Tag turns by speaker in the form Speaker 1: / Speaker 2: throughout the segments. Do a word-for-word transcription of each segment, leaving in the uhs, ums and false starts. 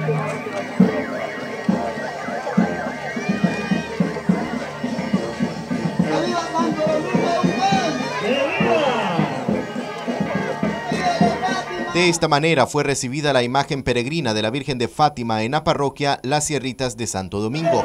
Speaker 1: De esta manera fue recibida la imagen peregrina de la Virgen de Fátima en la parroquia Las Sierritas de Santo Domingo.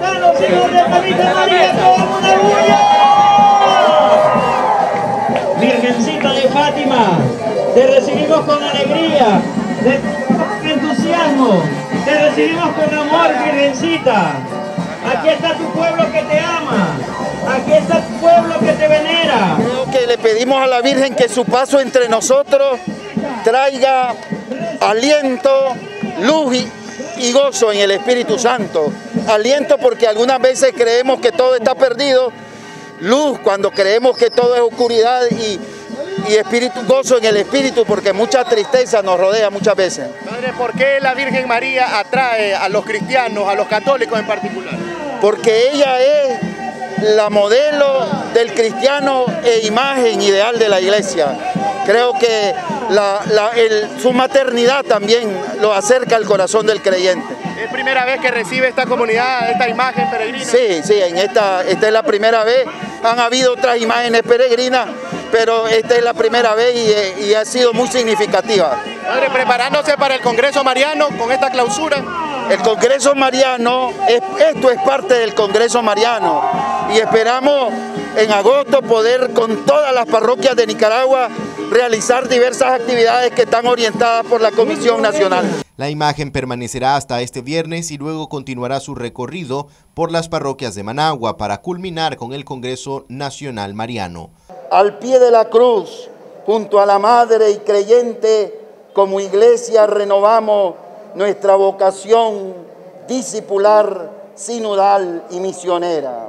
Speaker 2: Virgencita de Fátima, te recibimos con alegría, con entusiasmo, te recibimos con amor, Virgencita. Aquí está tu pueblo que te ama, aquí está tu pueblo que te venera.
Speaker 3: Creo que le pedimos a la Virgen que su paso entre nosotros traiga aliento, luz y, y gozo en el Espíritu Santo. Aliento porque algunas veces creemos que todo está perdido, luz cuando creemos que todo es oscuridad y, y espíritu, gozo en el Espíritu porque mucha tristeza nos rodea muchas veces.
Speaker 4: Padre, ¿por qué la Virgen María atrae a los cristianos, a los católicos en particular?
Speaker 3: Porque ella es la modelo del cristiano e imagen ideal de la iglesia. Creo que la, la, el, su maternidad también lo acerca al corazón del creyente.
Speaker 4: ¿Es primera vez que recibe esta comunidad, esta imagen peregrina?
Speaker 3: Sí, sí, en esta, esta es la primera vez. Han habido otras imágenes peregrinas, pero esta es la primera vez y, y ha sido muy significativa.
Speaker 4: Padre, preparándose para el Congreso Mariano con esta clausura.
Speaker 3: El Congreso Mariano, es, esto es parte del Congreso Mariano y esperamos en agosto poder con todas las parroquias de Nicaragua realizar diversas actividades que están orientadas por la Comisión Nacional.
Speaker 1: La imagen permanecerá hasta este viernes y luego continuará su recorrido por las parroquias de Managua para culminar con el Congreso Nacional Mariano.
Speaker 3: Al pie de la cruz, junto a la Madre y creyente, como iglesia renovamos nuestra vocación discipular, sinodal y misionera.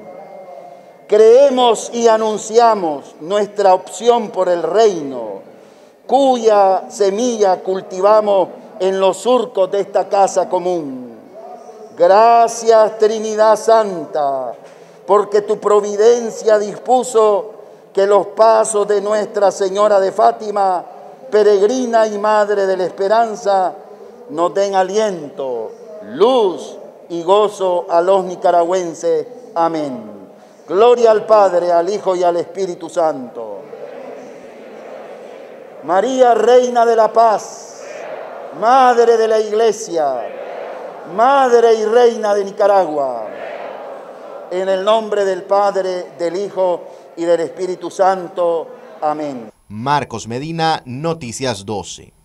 Speaker 3: Creemos y anunciamos nuestra opción por el reino, cuya semilla cultivamos en los surcos de esta casa común. Gracias, Trinidad Santa, porque tu providencia dispuso que los pasos de Nuestra Señora de Fátima, peregrina y Madre de la Esperanza, nos den aliento, luz y gozo a los nicaragüenses. Amén. Gloria al Padre, al Hijo y al Espíritu Santo. María, Reina de la Paz, Madre de la Iglesia, Madre y Reina de Nicaragua, en el nombre del Padre, del Hijo y del Espíritu Santo. Amén.
Speaker 1: Marcos Medina, Noticias doce.